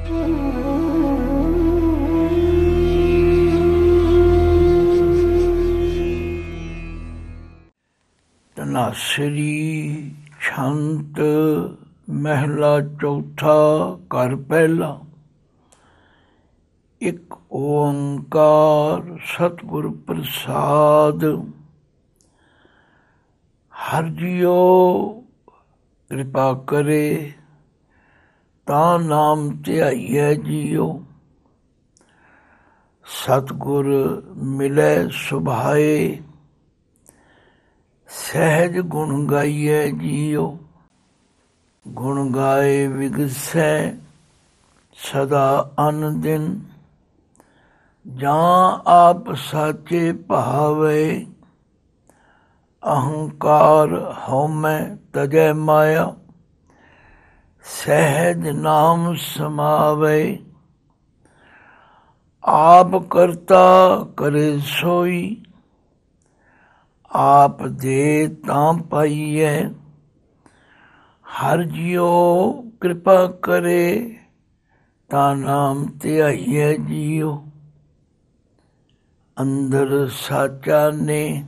ਧਨਾਸਰੀ ਛੰਤ ਮਹਿਲਾ ਚੌਥਾ ਘਰ ਪਹਿਲਾ। ਇੱਕ ਓੰਕਾਰ ਸਤਿਗੁਰ ਪ੍ਰਸਾਦ। ਹਰਿ ਜੀਓ ਕਿਰਪਾ ਕਰੇ ਤਾਂ ਨਾਮ ਧਿਆਈਐ ਜੀਓ। ਸਤਿਗੁਰ ਮਿਲੈ ਸੁਭਾਏ ਸਹਿਜ ਗੁਣ ਗਾਈਐ ਜੀਓ। ਗੁਣ ਗਾਏ ਵਿਗਸੈ ਸਦਾ ਅਨ ਦਿਨ ਜਾਂ ਆਪ ਸਾਚੇ ਭਾਵੇ। ਅਹੰਕਾਰ ਹਉਮੈ ਤਜੈ ਮਾਇਆ ਸਹਿਜ ਨਾਮ ਸਮਾਵੇ। ਆਪ ਕਰਤਾ ਕਰੇ ਸੋਈ ਆਪ ਦੇ ਤਾਂ ਪਾਈਐ। ਹਰਿ ਜੀਓ ਕਿਰਪਾ ਕਰੇ ਤਾਂ ਨਾਮ ਧਿਆਈਐ ਜੀਓ। ਅੰਦਰ ਸਾਚਾ ਨੇ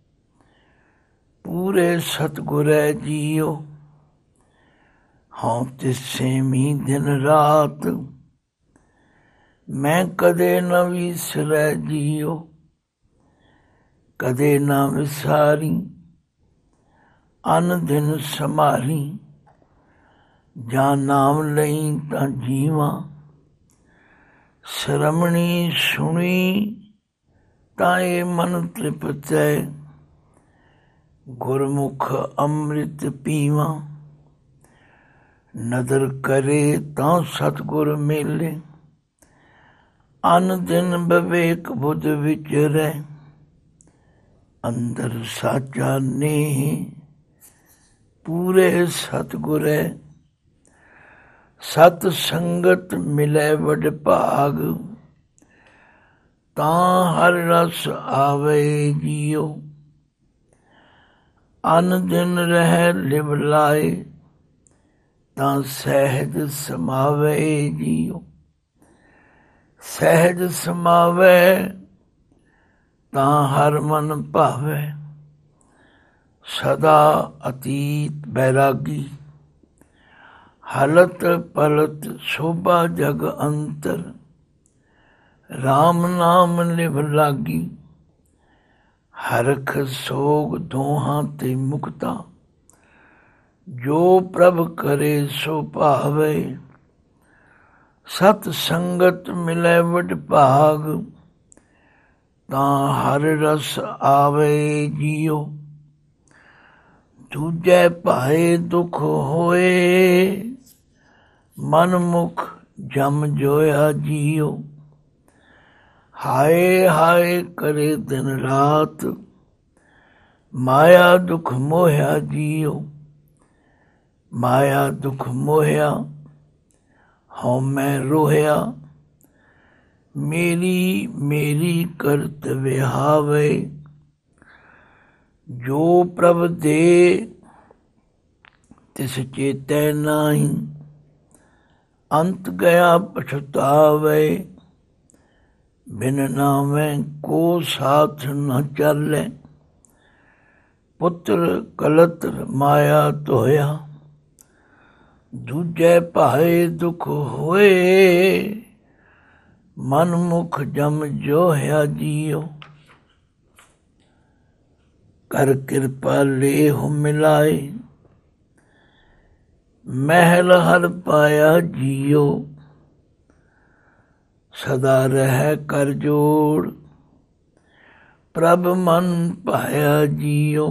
ਪੂਰੇ ਸਤਿਗੁਰੈ ਜੀਓ। ਹਉ ਤਿਸ ਸੇਮੀ ਦਿਨ ਰਾਤ ਮੈਂ ਕਦੇ ਨ ਵਿਸਰੈ ਜੀਓ। ਕਦੇ ਨਾ ਵਿਸਾਰੀ ਅਨ ਦਿਨ ਸੰਭਾਲੀ। ਜਾਂ ਨਾਮ ਲਈ ਤਾਂ ਜੀਵਾਂ ਸ਼ਰਮਣੀ ਸੁਣੀ ਤਾਂ ਇਹ ਮਨ ਤ੍ਰਿਪਤੈ। ਗੁਰਮੁਖ ਅੰਮ੍ਰਿਤ ਪੀਵਾਂ ਨਦਰ ਕਰੇ ਤਾਂ ਸਤਿਗੁਰ ਮੇਲੇ। ਅਨ ਦਿਨ ਵਿਵੇਕ ਬੁੱਧ ਵਿਚਰੈ ਅੰਦਰ ਸਾਚਾ ਨੇ ਪੂਰੇ ਸਤਿਗੁਰੈ। ਸਤ ਸੰਗਤ ਮਿਲੈ ਵਡ ਭਾਗ ਤਾਂ ਹਰਿ ਰਸ ਆਵੇ ਜੀਓ। ਅਨ ਦਿਨ ਰਹਿ ਲਿਵ ਲਾਏ ਤਾਂ ਸਹਿਜ ਸਮਾਵੇ ਜੀਓ। ਸਹਿਜ ਸਮਾਵੇ ਤਾਂ ਹਰ ਮਨ ਭਾਵੇ। ਸਦਾ ਅਤੀਤ ਬੈਰਾਗੀ ਹਲਤ ਪਲਤ ਸ਼ੋਭਾ ਜਗ ਅੰਤਰ। ਰਾਮ ਨਾਮ ਲਿਵ ਲਾਗੀ ਹਰਖ ਸੋਗ ਦੋਹਾਂ ਤੇ ਮੁਕਤਾ। ਜੋ ਪ੍ਰਭ ਕਰੇ ਸੋ ਭਾਵੇ ਸਤ ਸੰਗਤ ਮਿਲੈ ਵਡ ਭਾਗ ਤਾਂ ਹਰਿ ਰਸ ਆਵੇ ਜੀਓ। ਦੂਜੈ ਭਾਏ ਦੁਖ ਹੋਏ ਮਨ ਮੁਖ ਜਮ ਜੋਇਆ ਜੀਓ। ਹਾਏ ਹਾਏ ਕਰੇ ਦਿਨ ਰਾਤ ਮਾਇਆ ਦੁਖ ਮੋਹਿਆ ਜੀਓ। ਮਾਇਆ ਦੁਖ ਮੋਹਿਆ ਹਉਮੈ ਰੋਹਿਆ। ਮੇਰੀ ਮੇਰੀ ਕਰਤ ਵਿਹਾਵੇ। ਜੋ ਪ੍ਰਭ ਦੇ ਤਿਸ ਚੇਤੈ ਨਾਹੀ ਅੰਤ ਗਿਆ ਪਛਤਾਵੇ। ਬਿਨ ਨਾਮੈ ਕੋ ਸਾਥ ਨ ਚਾਲੈ। ਪੁੱਤਰ ਕਲਤਰ ਮਾਇਆ ਧੋਇਆ ਦੂਜੈ ਭਾਏ ਦੁਖ ਹੋਏ। ਮਨ ਮੁਖ ਜਮ ਜੋਹਿਆ ਜੀਓ। ਕਰ ਕਿਰਪਾ ਲੇਹੁ ਮਿਲਾਏ ਮਹਿਲ ਹਰ ਪਾਇਆ ਜੀਓ। ਸਦਾ ਰਹਿ ਕਰ ਜੋੜ ਪ੍ਰਭ ਮਨ ਭਾਇਆ ਜੀਓ।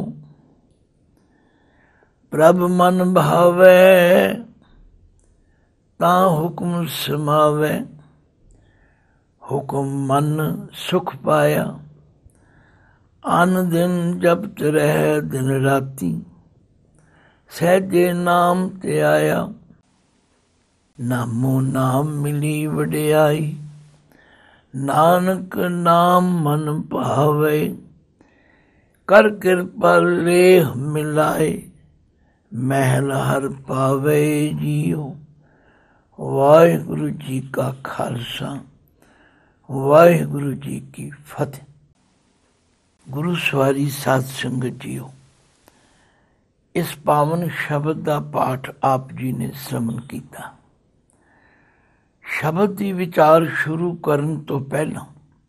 ਪ੍ਰਭ ਮਨ ਭਾਵੈ ਤਾਂ ਹੁਕਮ ਸਮਾਵੈ। ਹੁਕਮ ਮਨ ਸੁਖ ਪਾਇਆ ਅਨ ਦਿਨ ਜਪਤ ਰਹਿ ਦਿਨ ਰਾਤੀ। ਸਹਿਜੇ ਨਾਮ ਧਿਆਇਆ ਨਾਮੋ ਨਾਮ ਮਿਲੀ ਵਡਿਆਈ। ਨਾਨਕ ਨਾਮ ਮਨ ਭਾਵੇ ਕਰ ਕਿਰਪਾ ਲੇਹ ਮਿਲਾਏ। ਮਹਿਲ ਹਰ ਪਾਵੇ ਜੀਓ। ਵਾਹਿਗੁਰੂ ਜੀ ਕਾ ਖਾਲਸਾ, ਵਾਹਿਗੁਰੂ ਜੀ ਕੀ ਫਤਿਹ। ਗੁਰੂ ਸਵਾਰੀ ਸਾਧ ਸੰਗਤ ਜੀਓ, ਇਸ ਪਾਵਨ ਸ਼ਬਦ ਦਾ ਪਾਠ ਆਪ ਜੀ ਨੇ ਸ਼ਰਵਣ ਕੀਤਾ। ਸ਼ਬਦ ਦੀ ਵਿਚਾਰ ਸ਼ੁਰੂ ਕਰਨ ਤੋਂ ਪਹਿਲਾਂ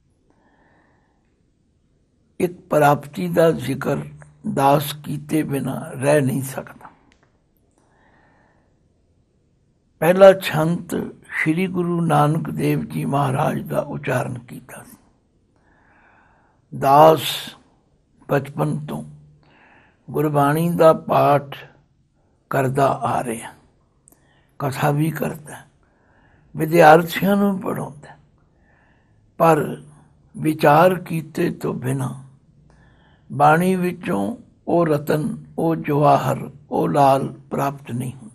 ਇੱਕ ਪ੍ਰਾਪਤੀ ਦਾ ਜ਼ਿਕਰ ਦਾਸ ਕੀਤੇ ਬਿਨਾਂ ਰਹਿ ਨਹੀਂ ਸਕਦਾ। ਪਹਿਲਾ ਛੰਤ ਸ੍ਰੀ ਗੁਰੂ ਨਾਨਕ ਦੇਵ ਜੀ ਮਹਾਰਾਜ ਦਾ ਉਚਾਰਨ ਕੀਤਾ ਸੀ। ਦਾਸ ਬਚਪਨ ਤੋਂ ਗੁਰਬਾਣੀ ਦਾ ਪਾਠ ਕਰਦਾ ਆ ਰਿਹਾ, ਕਥਾ ਵੀ ਕਰਦਾ, ਵਿਦਿਆਰਥੀਆਂ ਨੂੰ ਪੜ੍ਹਾਉਂਦਾ, ਪਰ ਵਿਚਾਰ ਕੀਤੇ ਤੋਂ ਬਿਨਾਂ ਬਾਣੀ ਵਿੱਚੋਂ ਉਹ ਰਤਨ, ਉਹ ਜਵਾਹਰ, ਉਹ ਲਾਲ ਪ੍ਰਾਪਤ ਨਹੀਂ ਹੁੰਦਾ।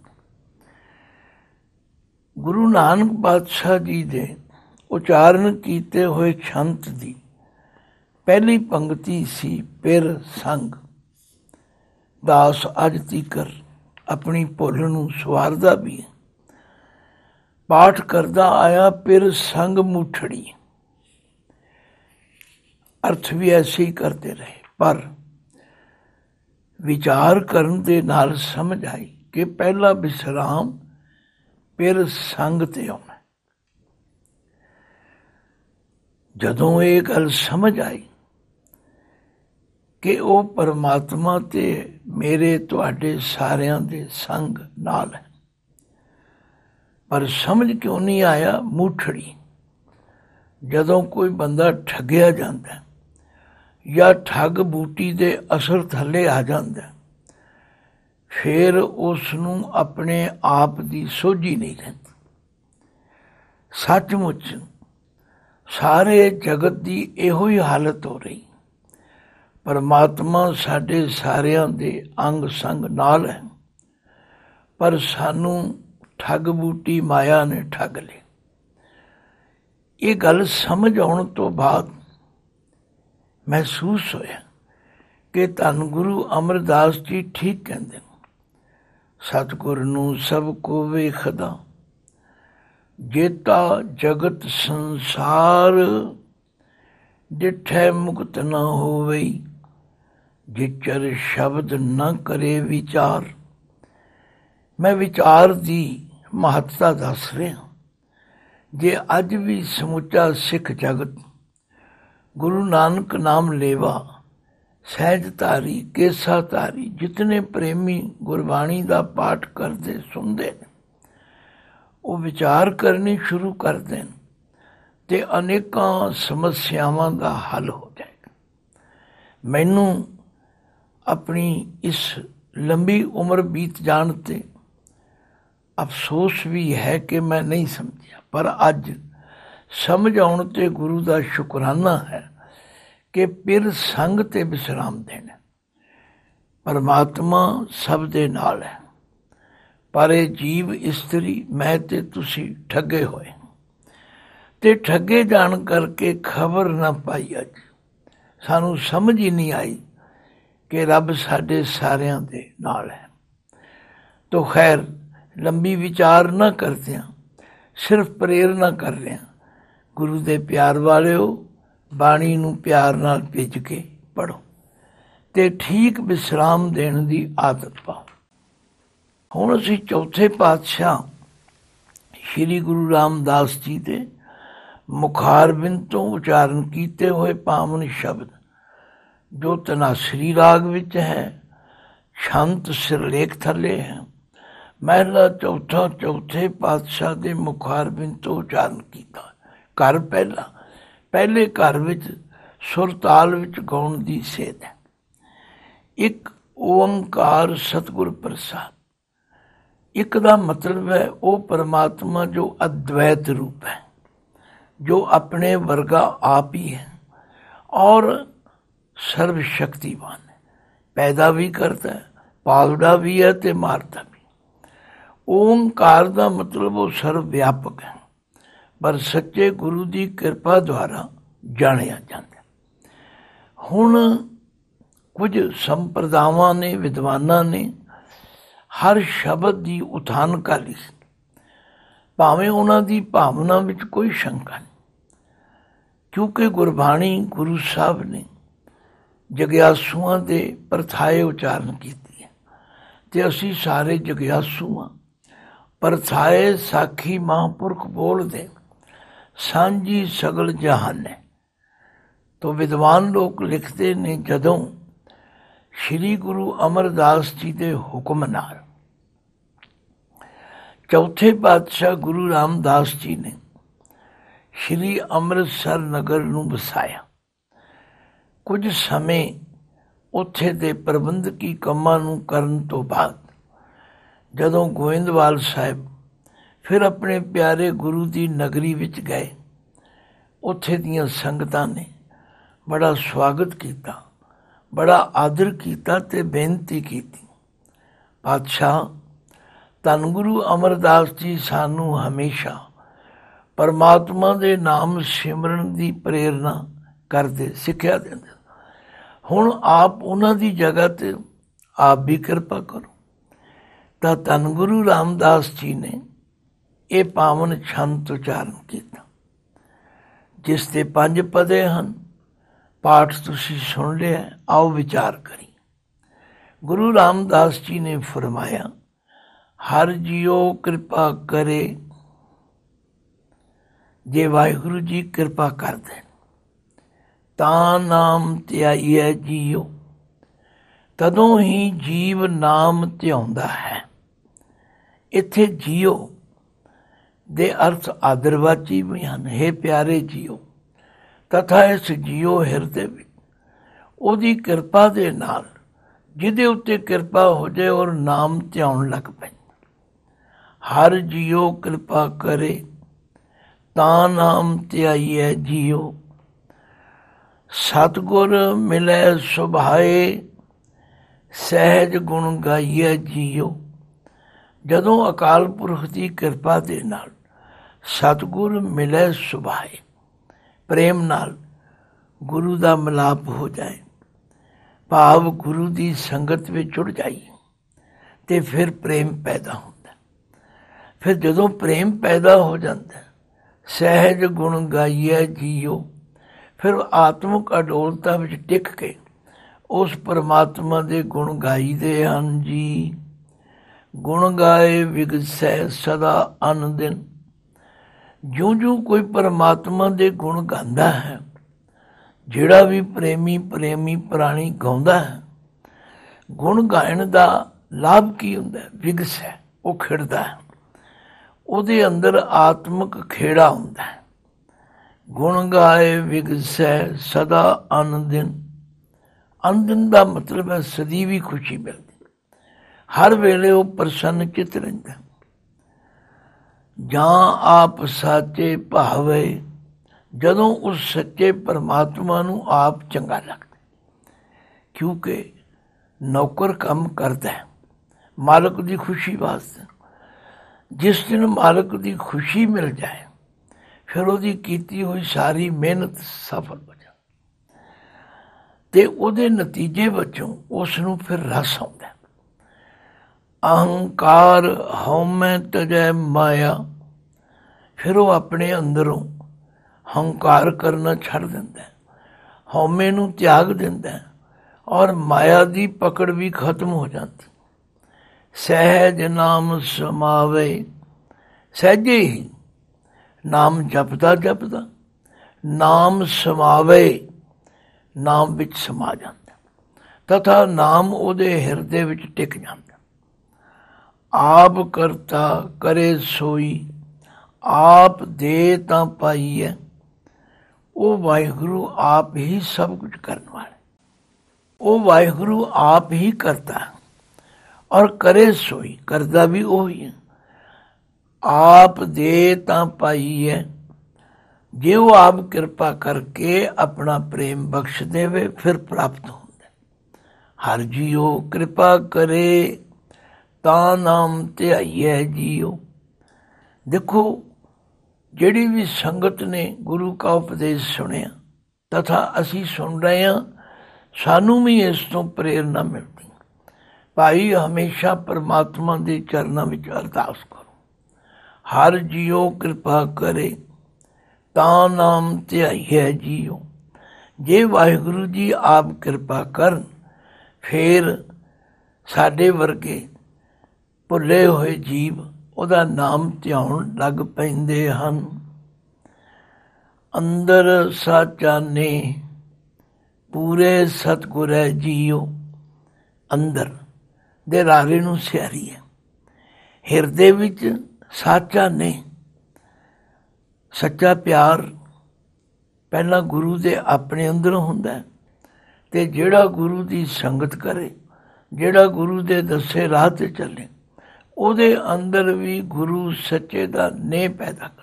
ਗੁਰੂ ਨਾਨਕ ਪਾਤਸ਼ਾਹ ਜੀ ਦੇ ਉਚਾਰਨ ਕੀਤੇ ਹੋਏ ਛੰਤ ਦੀ ਪਹਿਲੀ ਪੰਕਤੀ ਸੀ ਪਿਰ ਸੰਗ। ਦਾਸ ਅੱਜ ਤੀਕਰ ਆਪਣੀ ਭੁੱਲ ਨੂੰ ਸਵਾਰਦਾ ਵੀ ਹੈ। ਪਾਠ ਕਰਦਾ ਆਇਆ ਪਿਰ ਸੰਗ ਮੁਠੜੀ, ਅਰਥ ਵੀ ਐਸੇ ਹੀ ਕਰਦੇ ਰਹੇ, ਪਰ ਵਿਚਾਰ ਕਰਨ ਦੇ ਨਾਲ ਸਮਝ ਆਈ ਕਿ ਪਹਿਲਾ ਵਿਸਰਾਮ ਪਿਰ ਸੰਗ ਤੇ ਆਉਣਾ। ਜਦੋਂ ਇਹ ਗੱਲ ਸਮਝ ਆਈ ਕਿ ਉਹ ਪਰਮਾਤਮਾ ਤੇ ਮੇਰੇ ਤੁਹਾਡੇ ਸਾਰਿਆਂ ਦੇ ਸੰਗ ਨਾਲ ਹੈ, ਪਰ ਸਮਝ ਕਿਉਂ ਨਹੀਂ ਆਇਆ ਮੂਠੜੀ। ਜਦੋਂ ਕੋਈ ਬੰਦਾ ਠੱਗਿਆ ਜਾਂਦਾ ਜਾਂ ਠੱਗ ਬੂਟੀ ਦੇ ਅਸਰ ਥੱਲੇ ਆ ਜਾਂਦਾ, ਫਿਰ ਉਸ ਨੂੰ ਆਪਣੇ ਆਪ ਦੀ ਸੋਝੀ ਨਹੀਂ ਰਹਿੰਦੀ। ਸੱਚਮੁੱਚ ਸਾਰੇ ਜਗਤ ਦੀ ਇਹੋ ਹੀ ਹਾਲਤ ਹੋ ਰਹੀ। ਪਰਮਾਤਮਾ ਸਾਡੇ ਸਾਰਿਆਂ ਦੇ ਅੰਗ ਸੰਗ ਨਾਲ ਹੈ, ਪਰ ਸਾਨੂੰ ਠੱਗ ਬੂਟੀ ਮਾਇਆ ਨੇ ਠੱਗ ਲਿਆ। ਇਹ ਗੱਲ ਸਮਝ ਆਉਣ ਤੋਂ ਬਾਅਦ ਮਹਿਸੂਸ ਹੋਇਆ ਕਿ ਧੰਨ ਗੁਰੂ ਅਮਰਦਾਸ ਜੀ ਠੀਕ ਕਹਿੰਦੇ ਨੇ, ਸਤਿਗੁਰ ਨੂੰ ਸਭ ਕੋ ਵੇਖਦਾ, ਜੇਤਾ ਜਗਤ ਸੰਸਾਰ, ਡਿਠੈ ਮੁਕਤ ਨਾ ਹੋਵਈ, ਜਿਚਰ ਸ਼ਬਦ ਨਾ ਕਰੇ ਵਿਚਾਰ। ਮੈਂ ਵਿਚਾਰ ਦੀ ਮਹੱਤਤਾ ਦੱਸ ਰਿਹਾ। ਜੇ ਅੱਜ ਵੀ ਸਮੁੱਚਾ ਸਿੱਖ ਜਗਤ ਗੁਰੂ ਨਾਨਕ ਨਾਮ ਲੇਵਾ, ਸਹਿਜਧਾਰੀ, ਕੇਸਾਧਾਰੀ, ਜਿਤਨੇ ਪ੍ਰੇਮੀ ਗੁਰਬਾਣੀ ਦਾ ਪਾਠ ਕਰਦੇ ਸੁਣਦੇ ਨੇ, ਉਹ ਵਿਚਾਰ ਕਰਨੀ ਸ਼ੁਰੂ ਕਰਦੇ ਨੇ ਤੇ ਅਨੇਕਾਂ ਸਮੱਸਿਆਵਾਂ ਦਾ ਹੱਲ ਹੋ ਜਾਏਗਾ। ਮੈਨੂੰ ਆਪਣੀ ਇਸ ਲੰਬੀ ਉਮਰ ਬੀਤ ਜਾਣ ਤੇ ਅਫਸੋਸ ਵੀ ਹੈ ਕਿ ਮੈਂ ਨਹੀਂ ਸਮਝਿਆ, ਪਰ ਅੱਜ ਸਮਝ ਆਉਣ ਤੇ ਗੁਰੂ ਦਾ ਸ਼ੁਕਰਾਨਾ ਹੈ ਕਿ ਪਿਰ ਸੰਗ ਤੇ ਵਿਸਰਾਮ ਦੇਣਾ। ਪਰਮਾਤਮਾ ਸਭ ਦੇ ਨਾਲ ਹੈ, ਪਰ ਇਹ ਜੀਵ ਇਸਤਰੀ ਮੈਂ ਤੇ ਤੁਸੀਂ ਠੱਗੇ ਹੋਏ, ਤੇ ਠੱਗੇ ਜਾਣ ਕਰਕੇ ਖਬਰ ਨਾ ਪਾਈ। ਅੱਜ ਸਾਨੂੰ ਸਮਝ ਹੀ ਨਹੀਂ ਆਈ ਕਿ ਰੱਬ ਸਾਡੇ ਸਾਰਿਆਂ ਦੇ ਨਾਲ ਹੈ। ਤੋ ਖੈਰ, ਲੰਬੀ ਵਿਚਾਰ ਨਾ ਕਰਦਿਆਂ ਸਿਰਫ ਪ੍ਰੇਰਨਾ ਕਰ ਰਿਹਾ, ਗੁਰੂ ਦੇ ਪਿਆਰ ਵਾਲਿਓ, ਬਾਣੀ ਨੂੰ ਪਿਆਰ ਨਾਲ ਭਿੱਜ ਕੇ ਪੜ੍ਹੋ ਤੇ ਠੀਕ ਵਿਸਰਾਮ ਦੇਣ ਦੀ ਆਦਤ ਪਾਓ। ਹੁਣ ਅਸੀਂ ਚੌਥੇ ਪਾਤਸ਼ਾਹ ਸ੍ਰੀ ਗੁਰੂ ਰਾਮਦਾਸ ਜੀ ਦੇ ਮੁਖਾਰਬਿੰਦ ਤੋਂ ਉਚਾਰਨ ਕੀਤੇ ਹੋਏ ਪਾਵਨ ਸ਼ਬਦ, ਜੋ ਤਨਾਸਰੀ ਰਾਗ ਵਿੱਚ ਹੈ, ਛੰਤ ਸਿਰਲੇਖ ਥੱਲੇ ਹੈ, ਮਹਿਲਾ ਚੌਥਾ ਚੌਥੇ ਪਾਤਸ਼ਾਹ ਦੇ ਮੁਖਾਰਬਿੰਦ ਤੋਂ ਉਚਾਰਨ ਕੀਤਾ। ਘਰ ਪਹਿਲੇ ਘਰ ਵਿੱਚ ਸੁਰ ਤਾਲ ਵਿੱਚ ਗਾਉਣ ਦੀ ਸੇਧ ਹੈ। ਇੱਕ ਓੰਕਾਰ ਸਤਿਗੁਰ ਪ੍ਰਸਾਦ। ਇੱਕ ਦਾ ਮਤਲਬ ਹੈ ਉਹ ਪਰਮਾਤਮਾ ਜੋ ਅਦਵੈਤ ਰੂਪ ਹੈ, ਜੋ ਆਪਣੇ ਵਰਗਾ ਆਪ ਹੀ ਹੈ ਔਰ ਸਰਵ ਸ਼ਕਤੀਵਾਨ ਹੈ, ਪੈਦਾ ਵੀ ਕਰਦਾ ਹੈ, ਪਾਲਦਾ ਵੀ ਹੈ ਤੇ ਮਾਰਦਾ ਵੀ। ਓੰਕਾਰ ਦਾ ਮਤਲਬ ਉਹ ਸਰਵ ਵਿਆਪਕ ਹੈ, ਪਰ ਸੱਚੇ ਗੁਰੂ ਦੀ ਕਿਰਪਾ ਦੁਆਰਾ ਜਾਣਿਆ ਜਾਂਦਾ। ਹੁਣ ਕੁਝ ਸੰਪਰਦਾਵਾਂ ਨੇ, ਵਿਦਵਾਨਾਂ ਨੇ ਹਰ ਸ਼ਬਦ ਦੀ ਉਥਾਨ ਕਰ ਲਈ, ਭਾਵੇਂ ਉਹਨਾਂ ਦੀ ਭਾਵਨਾ ਵਿੱਚ ਕੋਈ ਸ਼ੰਕਾ ਨਹੀਂ, ਕਿਉਂਕਿ ਗੁਰਬਾਣੀ ਗੁਰੂ ਸਾਹਿਬ ਨੇ ਜਗਿਆਸੂਆਂ ਦੇ ਪਰਥਾਏ ਉਚਾਰਨ ਕੀਤੀ ਹੈ ਤੇ ਅਸੀਂ ਸਾਰੇ ਜਗਿਆਸੂ ਹਾਂ। ਪਰਥਾਏ ਸਾਖੀ ਮਹਾਂਪੁਰਖ ਬੋਲਦੇ, ਸਾਂਝੀ ਸਗਲ ਜਹਾਨ ਹੈ। ਤੋ ਵਿਦਵਾਨ ਲੋਕ ਲਿਖਦੇ ਨੇ, ਜਦੋਂ ਸ਼੍ਰੀ ਗੁਰੂ ਅਮਰਦਾਸ ਜੀ ਦੇ ਹੁਕਮ ਨਾਲ ਚੌਥੇ ਪਾਤਸ਼ਾਹ ਗੁਰੂ ਰਾਮਦਾਸ ਜੀ ਨੇ ਸ਼੍ਰੀ ਅੰਮ੍ਰਿਤਸਰ ਨਗਰ ਨੂੰ ਵਸਾਇਆ, ਕੁਝ ਸਮੇਂ ਉੱਥੇ ਦੇ ਪ੍ਰਬੰਧਕੀ ਕੰਮਾਂ ਨੂੰ ਕਰਨ ਤੋਂ ਬਾਅਦ ਜਦੋਂ ਗੋਇੰਦਵਾਲ ਸਾਹਿਬ ਫਿਰ ਆਪਣੇ ਪਿਆਰੇ ਗੁਰੂ ਦੀ ਨਗਰੀ ਵਿੱਚ ਗਏ, ਉੱਥੇ ਦੀਆਂ ਸੰਗਤਾਂ ਨੇ ਬੜਾ ਸਵਾਗਤ ਕੀਤਾ, ਬੜਾ ਆਦਰ ਕੀਤਾ ਤੇ ਬੇਨਤੀ ਕੀਤੀ, ਪਾਤਸ਼ਾਹ ਧੰਨ ਗੁਰੂ ਅਮਰਦਾਸ ਜੀ ਸਾਨੂੰ ਹਮੇਸ਼ਾ ਪਰਮਾਤਮਾ ਦੇ ਨਾਮ ਸਿਮਰਨ ਦੀ ਪ੍ਰੇਰਨਾ ਕਰਦੇ, ਸਿੱਖਿਆ ਦਿੰਦੇ। ਹੁਣ ਆਪ ਉਹਨਾਂ ਦੀ ਜਗ੍ਹਾ ਤੇ ਆਪ ਵੀ ਕਿਰਪਾ ਕਰੋ। ਤਾਂ ਧੰਨ ਗੁਰੂ ਰਾਮਦਾਸ ਜੀ ਨੇ ਇਹ ਪਾਵਨ ਛੰਦ ਉਚਾਰਨ ਕੀਤਾ, ਜਿਸ ਦੇ 5 ਪਦੇ ਹਨ। ਪਾਠ ਤੁਸੀਂ ਸੁਣ ਲਿਆ, ਆਓ ਵਿਚਾਰ ਕਰੀ। ਗੁਰੂ ਰਾਮਦਾਸ ਜੀ ਨੇ ਫਰਮਾਇਆ, ਹਰ ਜੀਓ ਕਿਰਪਾ ਕਰੇ। ਜੇ ਵਾਹਿਗੁਰੂ ਜੀ ਕਿਰਪਾ ਕਰ ਦੇਣ ਤਾਂ ਨਾਮ ਧਿਆਈਐ ਜੀਓ, ਤਦੋਂ ਹੀ ਜੀਵ ਨਾਮ ਧਿਆਉਂਦਾ ਹੈ। ਇੱਥੇ ਜੀਓ ਦੇ ਅਰਥ ਆਦਰਵਾਚੀ ਵੀ ਹਨ। ਹੇ ਪਿਆਰੇ ਜੀਓ, ਤਥਾ ਇਸ ਜੀਓ ਹਿਰਦੇ ਵਿੱਚ ਉਹਦੀ ਕਿਰਪਾ ਦੇ ਨਾਲ, ਜਿਹਦੇ ਉੱਤੇ ਕਿਰਪਾ ਹੋ ਜਾਏ ਔਰ ਨਾਮ ਧਿਆਉਣ ਲੱਗ ਪੈਂਦਾ। ਹਰ ਜੀਓ ਕਿਰਪਾ ਕਰੇ ਤਾਂ ਨਾਮ ਧਿਆਈਐ ਜੀਓ, ਸਤਿਗੁਰ ਮਿਲੈ ਸੁਭਾਏ ਸਹਿਜ ਗੁਣ ਗਾਈਐ ਜੀਓ। ਜਦੋਂ ਅਕਾਲ ਪੁਰਖ ਦੀ ਕਿਰਪਾ ਦੇ ਨਾਲ ਸਤਿਗੁਰ ਮਿਲੈ ਸੁਭਾਏ, ਪ੍ਰੇਮ ਨਾਲ ਗੁਰੂ ਦਾ ਮਿਲਾਪ ਹੋ ਜਾਏ, ਭਾਵ ਗੁਰੂ ਦੀ ਸੰਗਤ ਵਿੱਚ ਜੁੜ ਜਾਈਏ, ਤੇ ਫਿਰ ਪ੍ਰੇਮ ਪੈਦਾ ਹੁੰਦਾ। ਫਿਰ ਜਦੋਂ ਪ੍ਰੇਮ ਪੈਦਾ ਹੋ ਜਾਂਦਾ, ਸਹਿਜ ਗੁਣ ਗਾਈਐ ਜੀਓ, ਫਿਰ ਆਤਮਿਕ ਅਡੋਲਤਾ ਵਿੱਚ ਟਿਕ ਕੇ ਉਸ ਪਰਮਾਤਮਾ ਦੇ ਗੁਣ ਗਾਈਦੇ ਹਨ ਜੀ। ਗੁਣ ਗਾਏ ਵਿਗਸੈ ਸਦਾ ਅਨ ਦਿਨ। ਜਿਉਂ ਜਿਉਂ ਕੋਈ ਪਰਮਾਤਮਾ ਦੇ ਗੁਣ ਗਾਉਂਦਾ ਹੈ, ਜਿਹੜਾ ਵੀ ਪ੍ਰੇਮੀ ਪ੍ਰਾਣੀ ਗਾਉਂਦਾ ਹੈ, ਗੁਣ ਗਾਇਣ ਦਾ ਲਾਭ ਕੀ ਹੁੰਦਾ? ਵਿਗਸੈ, ਉਹ ਖਿੜਦਾ ਹੈ, ਉਹਦੇ ਅੰਦਰ ਆਤਮਿਕ ਖੇੜਾ ਹੁੰਦਾ ਹੈ। ਗੁਣ ਗਾਏ ਵਿਗਸੈ ਸਦਾ ਅਨ ਦਿਨ। ਅਨ ਦਿਨ ਦਾ ਮਤਲਬ ਹੈ ਸਦੀਵੀ ਖੁਸ਼ੀ ਮਿਲਦੀ, ਹਰ ਵੇਲੇ ਉਹ ਪ੍ਰਸੰਨ ਚਿੱਤ ਰਹਿੰਦਾ। ਜਾਂ ਆਪ ਸਾਚੇ ਭਾਵੇ, ਜਦੋਂ ਉਸ ਸੱਚੇ ਪਰਮਾਤਮਾ ਨੂੰ ਆਪ ਚੰਗਾ ਲੱਗਦਾ, ਕਿਉਂਕਿ ਨੌਕਰ ਕੰਮ ਕਰਦਾ ਹੈ ਮਾਲਕ ਦੀ ਖੁਸ਼ੀ ਵਾਸਤੇ। ਜਿਸ ਦਿਨ ਮਾਲਕ ਦੀ ਖੁਸ਼ੀ ਮਿਲ ਜਾਏ, ਫਿਰ ਉਹਦੀ ਕੀਤੀ ਹੋਈ ਸਾਰੀ ਮਿਹਨਤ ਸਫਲ ਹੋ ਜਾਏ, ਤੇ ਉਹਦੇ ਨਤੀਜੇ ਵਜੋਂ ਉਸ ਨੂੰ ਫਿਰ ਰਸ ਆਉਂਦਾ। ਅਹੰਕਾਰ ਹਉਮੈ ਤਜੈ ਮਾਇਆ, ਫਿਰ ਉਹ ਆਪਣੇ ਅੰਦਰੋਂ ਹੰਕਾਰ ਕਰਨਾ ਛੱਡ ਦਿੰਦਾ, ਹਉਮੈ ਨੂੰ ਤਿਆਗ ਦਿੰਦਾ, ਔਰ ਮਾਇਆ ਦੀ ਪਕੜ ਵੀ ਖਤਮ ਹੋ ਜਾਂਦੀ। ਸਹਿਜ ਨਾਮ ਸਮਾਵੇ, ਸਹਿਜੇ ਹੀ ਨਾਮ ਜਪਦਾ ਜਪਦਾ ਨਾਮ ਸਮਾਵੇ, ਨਾਮ ਵਿੱਚ ਸਮਾ ਜਾਂਦਾ, ਤਥਾ ਨਾਮ ਉਹਦੇ ਹਿਰਦੇ ਵਿੱਚ ਟਿਕ ਜਾਂਦਾ। ਆਪ ਕਰਤਾ ਕਰੇ ਸੋਈ, ਆਪ ਦੇ ਤਾਂ ਪਾਈ ਹੈ। ਉਹ ਵਾਹਿਗੁਰੂ ਆਪ ਹੀ ਸਭ ਕੁਝ ਕਰਨ ਵਾਲਾ, ਉਹ ਵਾਹਿਗੁਰੂ ਆਪ ਹੀ ਕਰਤਾ, ਔਰ ਕਰੇ ਸੋਈ, ਕਰਦਾ ਵੀ ਉਹੀ ਹੈ। ਆਪ ਦੇ ਤਾਂ ਪਾਈ ਹੈ, ਜੇ ਉਹ ਆਪ ਕਿਰਪਾ ਕਰਕੇ ਆਪਣਾ ਪ੍ਰੇਮ ਬਖਸ਼ ਦੇਵੇ, ਫਿਰ ਪ੍ਰਾਪਤ ਹੁੰਦਾ। ਹਰ ਜੀਓ ਕਿਰਪਾ ਕਰੇ ਤਾਂ ਨਾਮ ਧਿਆਈਐ ਜੀਓ। ਦੇਖੋ, ਜਿਹੜੀ ਵੀ ਸੰਗਤ ਨੇ ਗੁਰੂ ਕਾ ਉਪਦੇਸ਼ ਸੁਣਿਆ ਤਥਾ ਅਸੀਂ ਸੁਣ ਰਹੇ ਹਾਂ, ਸਾਨੂੰ ਵੀ ਇਸ ਤੋਂ ਪ੍ਰੇਰਨਾ ਮਿਲਦੀ। ਭਾਈ, ਹਮੇਸ਼ਾ ਪਰਮਾਤਮਾ ਦੇ ਚਰਨਾਂ ਵਿੱਚ ਅਰਦਾਸ ਕਰੋ, हर जियो कृपा करे ਤਾਂ ਨਾਮ ਧਿਆਈਐ ਜੀਓ। ਜੇ ਵਾਹਿਗੁਰੂ ਜੀ ਆਪ ਕਿਰਪਾ ਕਰਨ ਫਿਰ ਸਾਡੇ ਵਰਗੇ ਭੁੱਲੇ ਹੋਏ ਜੀਵ ਉਹਦਾ ਨਾਮ ਧਿਆਉਣ ਲੱਗ ਪੈਂਦੇ ਹਨ। ਅੰਦਰ ਸਾਚਾ ਨੇ ਪੂਰੇ ਸਤਿਗੁਰੈ ਜੀਓ। ਅੰਦਰ ਦੇ ਰਾਰੇ ਨੂੰ ਸਿਆਰੀ ਹੈ, ਹਿਰਦੇ ਵਿੱਚ ਸਾਚਾ ਨੇ। ਸੱਚਾ ਪਿਆਰ ਪਹਿਲਾਂ ਗੁਰੂ ਦੇ ਆਪਣੇ ਅੰਦਰੋਂ ਹੁੰਦਾ ਅਤੇ ਜਿਹੜਾ ਗੁਰੂ ਦੀ ਸੰਗਤ ਕਰੇ, ਜਿਹੜਾ ਗੁਰੂ ਦੇ ਦੱਸੇ ਰਾਹ 'ਤੇ ਚੱਲੇ, ਉਹਦੇ ਅੰਦਰ ਵੀ ਗੁਰੂ ਸੱਚੇ ਦਾ ਨੇ ਪੈਦਾ ਕਰ।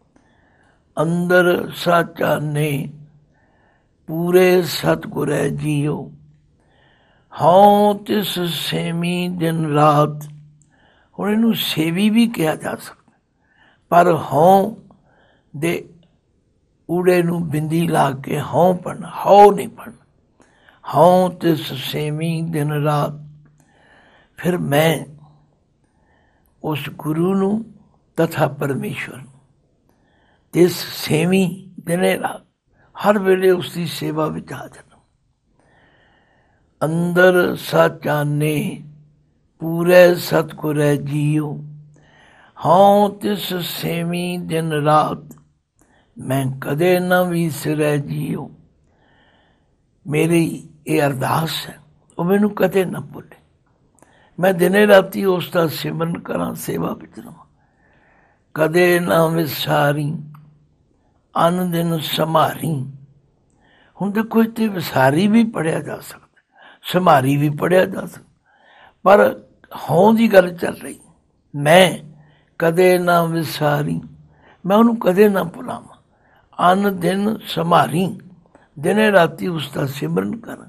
ਅੰਦਰ ਸਾਚਾ ਨੇ ਪੂਰੇ ਸਤਿਗੁਰੈ ਜੀਓ। ਹਉ ਤਿਸ ਸੇਵੀ ਦਿਨ ਰਾਤ। ਹੁਣ ਇਹਨੂੰ ਸੇਵੀ ਵੀ ਕਿਹਾ ਜਾ ਸਕਦਾ, ਪਰ ਹਉ ਦੇ ਊੜੇ ਨੂੰ ਬਿੰਦੀ ਲਾ ਕੇ ਹਉ ਪੜ੍ਹਨਾ, ਹਉ ਨਹੀਂ ਪੜ੍ਹਨਾ। ਹਉ ਤਿਸ ਸੇਵੀ ਦਿਨ ਰਾਤ। ਫਿਰ ਮੈਂ ਉਸ ਗੁਰੂ ਨੂੰ ਤਥਾ ਪਰਮੇਸ਼ਵਰ ਨੂੰ ਤਿਸ ਸੇਵੀ ਦਿਨੇ ਰਾਤ, ਹਰ ਵੇਲੇ ਉਸ ਦੀ ਸੇਵਾ ਵਿੱਚ ਹਾਜ਼ਰ। ਅੰਦਰ ਸਾਚਾ ਨੇ ਪੂਰੇ ਸਤਿਗੁਰੈ ਜੀਓ। ਹਉ ਤਿਸ ਸੇਵੀ ਦਿਨ ਰਾਤ, ਮੈਂ ਕਦੇ ਨਾ ਵਿਸਰੈ ਜੀਓ। ਮੇਰੀ ਇਹ ਅਰਦਾਸ ਹੈ, ਉਹ ਮੈਨੂੰ ਕਦੇ ਨਾ ਭੁੱਲੇ। ਮੈਂ ਦਿਨੇ ਰਾਤੀ ਉਸ ਦਾ ਸਿਮਰਨ ਕਰਾਂ, ਸੇਵਾ ਵਿੱਚ ਰਹਾਂ। ਕਦੇ ਨਾ ਵਿਸਾਰੀ ਅਨ ਦਿਨ ਸੰਭਾਰੀ। ਹੁਣ ਦੇਖੋ ਇੱਥੇ ਵਿਸਾਰੀ ਵੀ ਪੜ੍ਹਿਆ ਜਾ ਸਕਦਾ, ਸੰਭਾਰੀ ਵੀ ਪੜ੍ਹਿਆ ਜਾ ਸਕਦਾ, ਪਰ ਹਉ ਦੀ ਗੱਲ ਚੱਲ ਰਹੀ। ਮੈਂ ਕਦੇ ਨਾ ਵਿਸਾਰੀ, ਮੈਂ ਉਹਨੂੰ ਕਦੇ ਨਾ ਭੁਲਾਵਾਂ। ਅਨ ਦਿਨ ਸੰਭਾਰੀ, ਦਿਨੇ ਰਾਤੀ ਉਸ ਦਾ ਸਿਮਰਨ ਕਰਾਂ।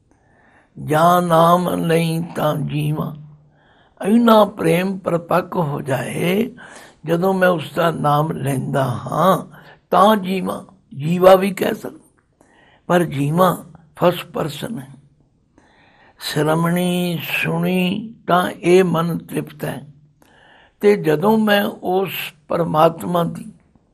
ਜਾਂ ਨਾਮ ਨਹੀਂ ਤਾਂ ਜੀਵਾਂ। ਇੰਨਾ ਪ੍ਰੇਮ ਪ੍ਰਪੱਕ ਹੋ ਜਾਏ ਜਦੋਂ ਮੈਂ ਉਸ ਦਾ ਨਾਮ ਲੈਂਦਾ ਹਾਂ ਤਾਂ ਜੀਵਾਂ। ਜੀਵਾ ਵੀ ਕਹਿ ਸਕਦਾ, ਪਰ ਜੀਵਾਂ ਫਸਟ ਪਰਸਨ ਹੈ। ਸ਼੍ਰਮਣੀ ਸੁਣੀ ਤਾਂ ਇਹ ਮਨ ਤ੍ਰਿਪਤ ਹੈ। ਅਤੇ ਜਦੋਂ ਮੈਂ ਉਸ ਪਰਮਾਤਮਾ ਦੀ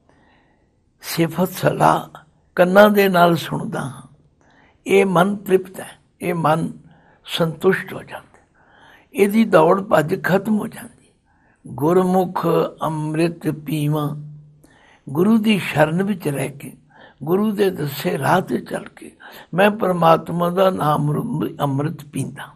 ਸਿਫਤ ਸਲਾਹ ਕੰਨਾਂ ਦੇ ਨਾਲ ਸੁਣਦਾ ਹਾਂ, ਇਹ ਮਨ ਤ੍ਰਿਪਤ ਹੈ, ਇਹ ਮਨ ਸੰਤੁਸ਼ਟ ਹੋ ਜਾਂਦਾ, ਇਹਦੀ ਦੌੜ ਭੱਜ ਖਤਮ ਹੋ ਜਾਂਦੀ। ਗੁਰਮੁਖ ਅੰਮ੍ਰਿਤ ਪੀਵਾਂ। ਗੁਰੂ ਦੀ ਸ਼ਰਨ ਵਿੱਚ ਰਹਿ ਕੇ, ਗੁਰੂ ਦੇ ਦੱਸੇ ਰਾਹ 'ਤੇ ਚੱਲ ਕੇ ਮੈਂ ਪਰਮਾਤਮਾ ਦਾ ਨਾਮ ਅੰਮ੍ਰਿਤ ਪੀਂਦਾ।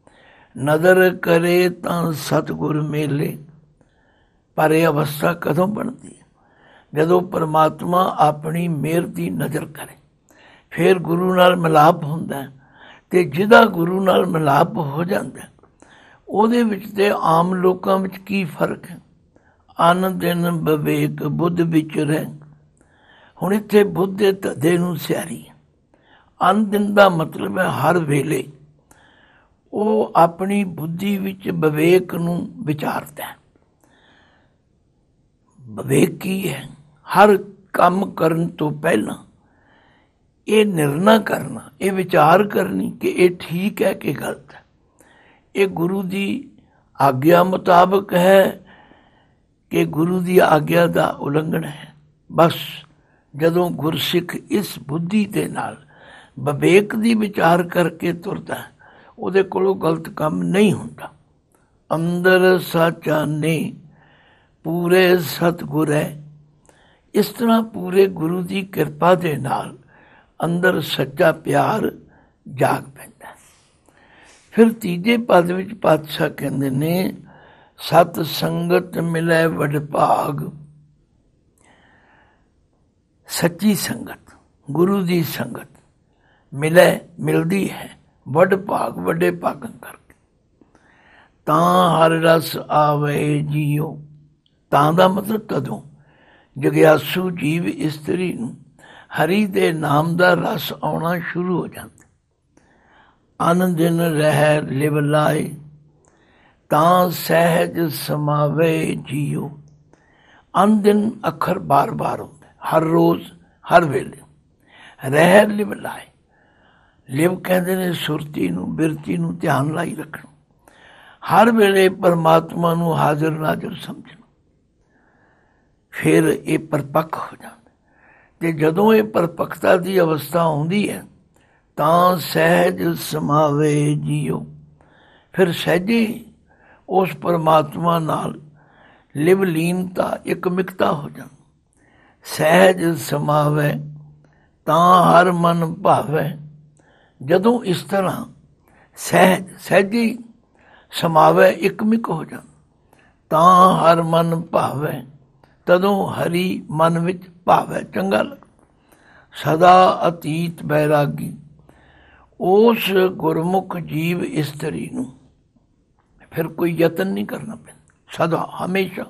ਨਦਰ ਕਰੇ ਤਾਂ ਸਤਿਗੁਰ ਮੇਲੇ। ਪਰ ਇਹ ਅਵਸਥਾ ਕਦੋਂ ਬਣਦੀ ਹੈ? ਜਦੋਂ ਪਰਮਾਤਮਾ ਆਪਣੀ ਮਿਹਰ ਦੀ ਨਜ਼ਰ ਕਰੇ, ਫਿਰ ਗੁਰੂ ਨਾਲ ਮਿਲਾਪ ਹੁੰਦਾ। ਅਤੇ ਜਿਹਦਾ ਗੁਰੂ ਨਾਲ ਮਿਲਾਪ ਹੋ ਜਾਂਦਾ, ਉਹਦੇ ਵਿੱਚ ਤੇ ਆਮ ਲੋਕਾਂ ਵਿੱਚ ਕੀ ਫਰਕ ਹੈ? ਅਨ ਦਿਨ ਵਿਵੇਕ ਬੁੱਧ ਵਿੱਚ ਰਹਿ। ਹੁਣ ਇੱਥੇ ਬੁੱਧ ਦੇ ਧੱਦੇ ਨੂੰ ਸਿਆਰੀ ਹੈ। ਅਨ ਦਿਨ ਦਾ ਮਤਲਬ ਹੈ ਹਰ ਵੇਲੇ ਉਹ ਆਪਣੀ ਬੁੱਧੀ ਵਿੱਚ ਵਿਵੇਕ ਨੂੰ ਵਿਚਾਰਦਾ ਹੈ। ਵਿਵੇਕ ਕੀ ਹੈ? ਹਰ ਕੰਮ ਕਰਨ ਤੋਂ ਪਹਿਲਾਂ ਇਹ ਨਿਰਣਾ ਕਰਨਾ, ਇਹ ਵਿਚਾਰ ਕਰਨੀ ਕਿ ਇਹ ਠੀਕ ਹੈ ਕਿ ਗਲਤ ਹੈ, ਇਹ ਗੁਰੂ ਦੀ ਆਗਿਆ ਮੁਤਾਬਕ ਹੈ ਕਿ ਗੁਰੂ ਦੀ ਆਗਿਆ ਦਾ ਉਲੰਘਣ ਹੈ। ਬਸ ਜਦੋਂ ਗੁਰਸਿੱਖ ਇਸ ਬੁੱਧੀ ਦੇ ਨਾਲ ਵਿਵੇਕ ਦੀ ਵਿਚਾਰ ਕਰਕੇ ਤੁਰਦਾ, ਉਹਦੇ ਕੋਲੋਂ ਗਲਤ ਕੰਮ ਨਹੀਂ ਹੁੰਦਾ। ਅੰਦਰ ਸਾਚਾ ਨੇ ਪੂਰੇ ਸਤਿਗੁਰ ਹੈ। ਇਸ ਤਰ੍ਹਾਂ ਪੂਰੇ ਗੁਰੂ ਦੀ ਕਿਰਪਾ ਦੇ ਨਾਲ ਅੰਦਰ ਸੱਚਾ ਪਿਆਰ ਜਾਗ ਪੈਂਦਾ। ਫਿਰ ਤੀਜੇ ਪਦ ਵਿੱਚ ਪਾਤਸ਼ਾਹ ਕਹਿੰਦੇ ਨੇ, ਸਤ ਸੰਗਤ ਮਿਲੇ ਵਡਭਾਗ। ਸੱਚੀ ਸੰਗਤ, ਗੁਰੂ ਦੀ ਸੰਗਤ ਮਿਲਦੀ ਹੈ ਵਡਭਾਗ, ਵੱਡੇ ਭਾਗਾਂ ਕਰਕੇ। ਤਾਂ ਹਰ ਰਸ ਆਵੇ ਜੀਓ। ਤਾਂ ਦਾ ਮਤਲਬ ਤਦੋਂ ਜਗਿਆਸੂ ਜੀਵ ਇਸਤਰੀ ਨੂੰ ਹਰੀ ਦੇ ਨਾਮ ਦਾ ਰਸ ਆਉਣਾ ਸ਼ੁਰੂ ਹੋ ਜਾਂਦਾ। ਅਨ ਦਿਨ ਰਹਿ ਲਿਵ ਲਾਏ ਤਾਂ ਸਹਿਜ ਸਮਾਵੇ ਜੀਓ। ਅਨ ਦਿਨ ਅੱਖਰ ਬਾਰ-ਬਾਰ ਹੁੰਦਾ, ਹਰ ਰੋਜ਼ ਹਰ ਵੇਲੇ। ਰਹਿ ਲਿਵ ਲਾਏ, ਲਿਵ ਕਹਿੰਦੇ ਨੇ ਸੁਰਤੀ ਨੂੰ, ਬਿਰਤੀ ਨੂੰ ਧਿਆਨ ਲਾਈ ਰੱਖਣਾ। ਹਰ ਵੇਲੇ ਪਰਮਾਤਮਾ ਨੂੰ ਹਾਜ਼ਰ ਨਾਜ਼ਰ ਸਮਝਣਾ। ਫਿਰ ਇਹ ਪਰਪੱਕ ਹੋ ਜਾਂਦਾ। ਤੇ ਜਦੋਂ ਇਹ ਪਰਪੱਕਤਾ ਦੀ ਅਵਸਥਾ ਆਉਂਦੀ ਹੈ ਤਾਂ ਸਹਿਜ ਸਮਾਵੇ ਜੀਓ, ਫਿਰ ਸਹਿਜੇ ਉਸ ਪਰਮਾਤਮਾ ਨਾਲ ਲਿਵ ਲੀਨਤਾ ਇੱਕ ਮਿਕਤਾ ਹੋ ਜਾਂਦੀ। ਸਹਿਜ ਸਮਾਵੇ ਤਾਂ ਹਰ ਮਨ ਭਾਵੇ, ਜਦੋਂ ਇਸ ਤਰ੍ਹਾਂ ਸਹਿਜੀ ਸਮਾਵੇ ਇੱਕਮਿਕ ਹੋ ਜਾਂਦਾ ਤਾਂ ਹਰ ਮਨ ਭਾਵੇ, ਤਦੋਂ ਹਰੀ ਮਨ ਵਿੱਚ ਭਾਵੇ ਚੰਗਾ ਲੱਗ। ਸਦਾ ਅਤੀਤ ਬੈਰਾਗੀ, ਉਸ ਗੁਰਮੁਖ ਜੀਵ ਇਸਤਰੀ ਨੂੰ ਫਿਰ ਕੋਈ ਯਤਨ ਨਹੀਂ ਕਰਨਾ ਪੈਂਦਾ। ਸਦਾ ਹਮੇਸ਼ਾ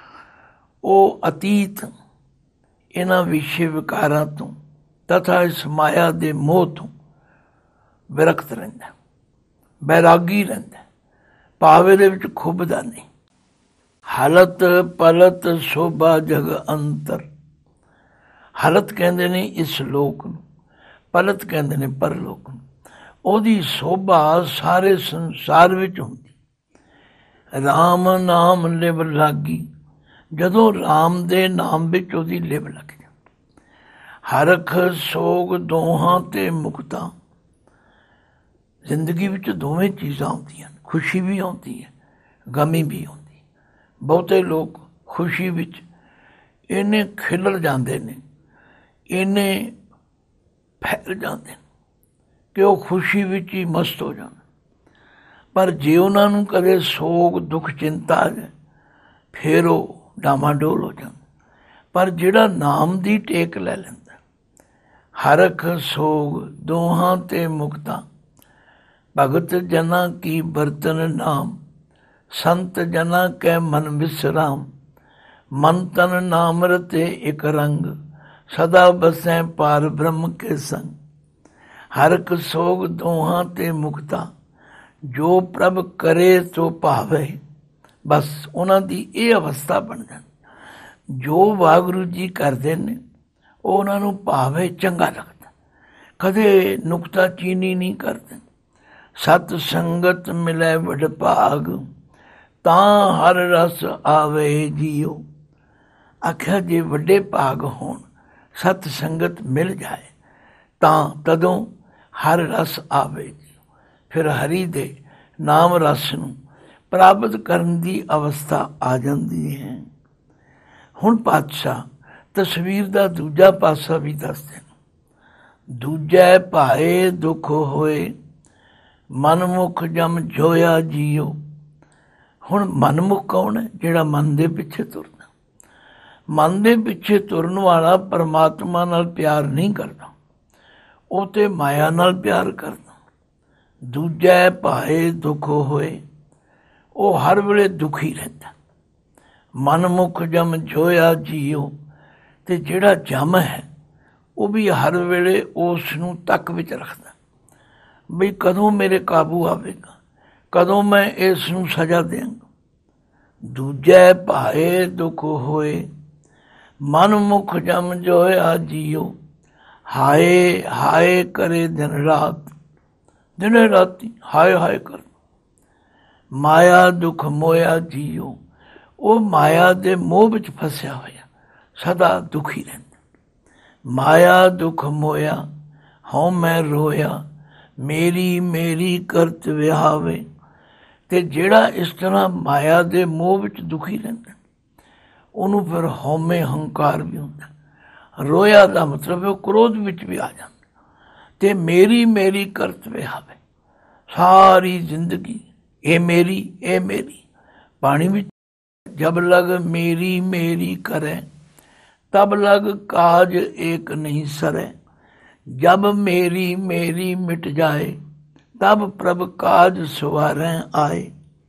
ਉਹ ਅਤੀਤ ਇਹਨਾਂ ਵਿਸ਼ੇ ਵਿਕਾਰਾਂ ਤੋਂ ਤਥਾ ਇਸ ਮਾਇਆ ਦੇ ਮੋਹ ਤੋਂ ਵਿਰਕਤ ਰਹਿੰਦਾ, ਬੈਰਾਗੀ ਰਹਿੰਦਾ, ਭਾਵੇ ਦੇ ਵਿੱਚ ਖੁੱਬਦਾ ਨਹੀਂ। ਹਲਤ ਪਲਤ ਸ਼ੋਭਾ ਜਗ ਅੰਤਰ, ਹਲਤ ਕਹਿੰਦੇ ਨੇ ਇਸ ਲੋਕ ਨੂੰ, ਪਲਤ ਕਹਿੰਦੇ ਨੇ ਪਰਲੋਕ ਨੂੰ। ਉਹਦੀ ਸ਼ੋਭਾ ਸਾਰੇ ਸੰਸਾਰ ਵਿੱਚ ਹੁੰਦੀ। ਰਾਮ ਨਾਮ ਲਿਵ ਲਾਗੀ, ਜਦੋਂ ਰਾਮ ਦੇ ਨਾਮ ਵਿੱਚ ਉਹਦੀ ਲਿਵ ਲੱਗ ਜਾਂਦੀ। ਹਰਖ ਸੋਗ ਦੋਹਾਂ ਤੇ ਮੁਕਤਾ, ਜ਼ਿੰਦਗੀ ਵਿੱਚ ਦੋਵੇਂ ਚੀਜ਼ਾਂ ਆਉਂਦੀਆਂ, ਖੁਸ਼ੀ ਵੀ ਆਉਂਦੀ ਹੈ, ਗਮੀ ਵੀ ਆਉਂਦੀ। ਬਹੁਤੇ ਲੋਕ ਖੁਸ਼ੀ ਵਿੱਚ ਇੰਨੇ ਖਿਲਰ ਜਾਂਦੇ ਨੇ, ਇੰਨੇ ਫੈਲ ਜਾਂਦੇ ਨੇ ਕਿ ਉਹ ਖੁਸ਼ੀ ਵਿੱਚ ਹੀ ਮਸਤ ਹੋ ਜਾਂਦੇ। ਪਰ ਜੇ ਉਹਨਾਂ ਨੂੰ ਕਦੇ ਸੋਗ ਦੁੱਖ ਚਿੰਤਾ ਆ ਜਾਏ ਫਿਰ ਉਹ ਡਾਮਾਡੋਲ ਹੋ ਜਾਂਦਾ। ਪਰ ਜਿਹੜਾ ਨਾਮ ਦੀ ਟੇਕ ਲੈ ਲੈਂਦਾ, ਹਰਖ ਸੋਗ ਦੋਹਾਂ ਤੇ ਮੁਕਤਾ, ਭਗਤ ਜਨਾਂ ਕੀ ਬਰਤਨ ਨਾਮ, ਸੰਤ ਜਨਾਂ ਕੈ ਮਨ ਵਿਸਰਾਮ, ਮਨ ਤਨ ਨਾਮ ਰਤੇ ਇੱਕ ਰੰਗ, ਸਦਾ ਬਸੈ ਪਾਰ ਬ੍ਰਹਮ ਕੇ ਸੰਗ। ਹਰਖ ਸੋਗ ਦੋਹਾਂ ਤੇ ਮੁਕਤਾ, ਜੋ ਪ੍ਰਭ ਕਰੇ ਸੋ ਭਾਵੇ, ਬਸ ਉਹਨਾਂ ਦੀ ਇਹ ਅਵਸਥਾ ਬਣ ਜਾਂਦੀ। ਜੋ ਵਾਹਿਗੁਰੂ ਜੀ ਕਰਦੇ ਨੇ ਉਹ ਉਹਨਾਂ ਨੂੰ ਭਾਵੇ, ਚੰਗਾ ਲੱਗਦਾ, ਕਦੇ ਨੁਕਤਾ ਚੀਨੀ ਨਹੀਂ ਕਰਦੇ। ਸਤ ਸੰਗਤ ਮਿਲੇ ਵਡ ਭਾਗ, ਤਾਂ ਹਰ ਰਸ ਆਵੇ ਜੀਓ। ਆਖਿਆ ਜੇ ਵੱਡੇ ਭਾਗ ਹੋਣ, ਸਤ ਸੰਗਤ ਮਿਲ ਜਾਏ ਤਾਂ ਤਦੋਂ ਹਰ ਰਸ ਆਵੇ ਜੀਓ। ਫਿਰ ਹਰੀ ਦੇ ਨਾਮ ਰਸ ਨੂੰ ਪ੍ਰਾਪਤ ਕਰਨ ਦੀ ਅਵਸਥਾ ਆ ਜਾਂਦੀ ਹੈ। ਹੁਣ ਪਾਤਸ਼ਾਹ ਤਸਵੀਰ ਦਾ ਦੂਜਾ ਪਾਸਾ ਵੀ ਦੱਸਦੇ ਨੇ। ਦੂਜੈ ਭਾਏ ਦੁੱਖ ਹੋਏ, ਮਨਮੁਖ ਜਮ ਜੋਇਆ ਜੀਓ। ਹੁਣ ਮਨਮੁਖ ਕੌਣ ਹੈ? ਜਿਹੜਾ ਮਨ ਦੇ ਪਿੱਛੇ ਤੁਰਦਾ। ਮਨ ਦੇ ਪਿੱਛੇ ਤੁਰਨ ਵਾਲਾ ਪਰਮਾਤਮਾ ਨਾਲ ਪਿਆਰ ਨਹੀਂ ਕਰਦਾ, ਉਹ ਤੇ ਮਾਇਆ ਨਾਲ ਪਿਆਰ ਕਰਦਾ। ਦੂਜੈ ਭਾਏ ਦੁੱਖ ਹੋਏ, ਉਹ ਹਰ ਵੇਲੇ ਦੁਖੀ ਰਹਿੰਦਾ। ਮਨਮੁਖ ਜਮ ਜੋਇਆ ਜੀਓ, ਤੇ ਜਿਹੜਾ ਜਮ ਹੈ ਉਹ ਵੀ ਹਰ ਵੇਲੇ ਉਸ ਨੂੰ ਤੱਕ ਵਿੱਚ ਰੱਖਦਾ ਬਈ ਕਦੋਂ ਮੇਰੇ ਕਾਬੂ ਆਵੇਗਾ, ਕਦੋਂ ਮੈਂ ਇਸ ਨੂੰ ਸਜ਼ਾ ਦਿਆਂਗਾ। ਦੂਜੈ ਭਾਏ ਦੁੱਖ ਹੋਏ, ਮਨਮੁਖ ਜਮ ਜੋਇਆ ਜੀਓ। ਹਾਏ ਹਾਏ ਕਰੇ ਦਿਨ ਰਾਤ, ਦਿਨੇ ਰਾਤੀ ਹਾਏ ਹਾਏ ਕਰ। ਮਾਇਆ ਦੁੱਖ ਮੋਇਆ ਜੀਓ, ਉਹ ਮਾਇਆ ਦੇ ਮੋਹ ਵਿੱਚ ਫਸਿਆ ਹੋਇਆ ਸਦਾ ਦੁਖੀ ਰਹਿੰਦਾ। ਮਾਇਆ ਦੁੱਖ ਮੋਇਆ ਹਉ ਮੈਂ ਰੋਇਆ, ਮੇਰੀ ਮੇਰੀ ਕਰਤ ਵਿਹਾਵੇ। ਤੇ ਜਿਹੜਾ ਇਸ ਤਰ੍ਹਾਂ ਮਾਇਆ ਦੇ ਮੋਹ ਵਿੱਚ ਦੁਖੀ ਰਹਿੰਦਾ ਉਹਨੂੰ ਫਿਰ ਹਉਮੈ ਹੰਕਾਰ ਵੀ ਹੁੰਦਾ। ਰੋਇਆ ਦਾ ਮਤਲਬ ਉਹ ਕ੍ਰੋਧ ਵਿੱਚ ਵੀ ਆ ਜਾਂਦਾ। ਤੇ ਮੇਰੀ ਮੇਰੀ ਕਰਤ ਵਿਹਾਵੇ, ਸਾਰੀ ਜ਼ਿੰਦਗੀ ਇਹ ਮੇਰੀ ਇਹ ਮੇਰੀ। ਪਾਣੀ ਵਿੱਚ ਜਬ ਲਗ ਮੇਰੀ ਮੇਰੀ ਕਰੇ, ਤਬ ਲਗ ਕਾਜ ਏਕ ਨਹੀਂ ਸਰੇ। ਜਬ ਮੇਰੀ ਮੇਰੀ ਮਿਟ ਜਾਏ, ਤਬ ਪ੍ਰਭ ਕਾਜ ਸਵਾਰੈ ਆਏ।